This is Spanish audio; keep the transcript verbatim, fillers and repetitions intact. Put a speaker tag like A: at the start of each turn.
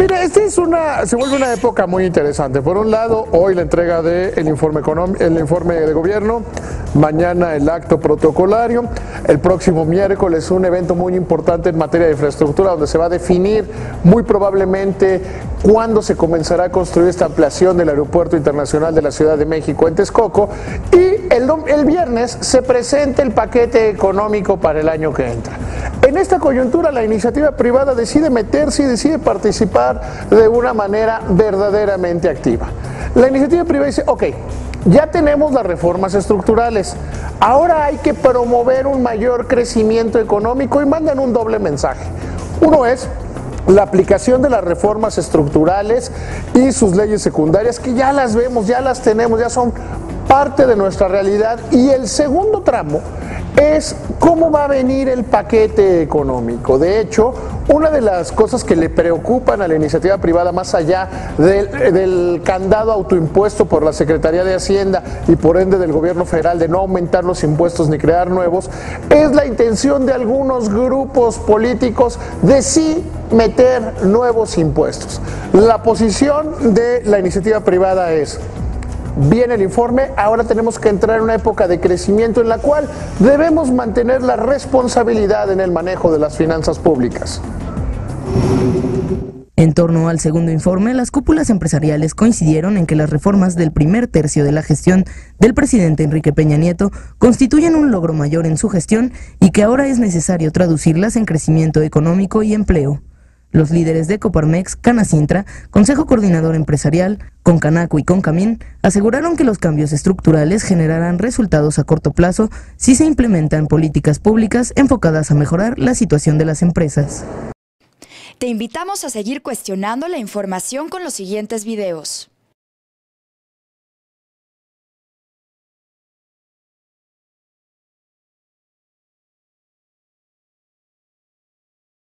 A: mire, esta es una, se vuelve una época muy interesante. Por un lado, hoy la entrega del informe económico, el informe de gobierno, mañana el acto protocolario, el próximo miércoles un evento muy importante en materia de infraestructura donde se va a definir muy probablemente cuándo se comenzará a construir esta ampliación del Aeropuerto Internacional de la Ciudad de México en Texcoco, y el, el viernes se presenta el paquete económico para el año que entra. En esta coyuntura la iniciativa privada decide meterse y decide participar de una manera verdaderamente activa. La iniciativa privada dice, ok, ya tenemos las reformas estructurales, ahora hay que promover un mayor crecimiento económico, y mandan un doble mensaje. Uno es la aplicación de las reformas estructurales y sus leyes secundarias, que ya las vemos, ya las tenemos, ya son parte de nuestra realidad. Y el segundo tramo es cómo va a venir el paquete económico. De hecho, una de las cosas que le preocupan a la iniciativa privada, más allá del, del candado autoimpuesto por la Secretaría de Hacienda y por ende del gobierno federal de no aumentar los impuestos ni crear nuevos, es la intención de algunos grupos políticos de sí meter nuevos impuestos. La posición de la iniciativa privada es: viene el informe, ahora tenemos que entrar en una época de crecimiento en la cual debemos mantener la responsabilidad en el manejo de las finanzas públicas.
B: En torno al segundo informe, las cúpulas empresariales coincidieron en que las reformas del primer tercio de la gestión del presidente Enrique Peña Nieto constituyen un logro mayor en su gestión y que ahora es necesario traducirlas en crecimiento económico y empleo. Los líderes de Coparmex, Canacintra, Consejo Coordinador Empresarial, Concanaco y Concamín aseguraron que los cambios estructurales generarán resultados a corto plazo si se implementan políticas públicas enfocadas a mejorar la situación de las empresas.
C: Te invitamos a seguir cuestionando la información con los siguientes videos.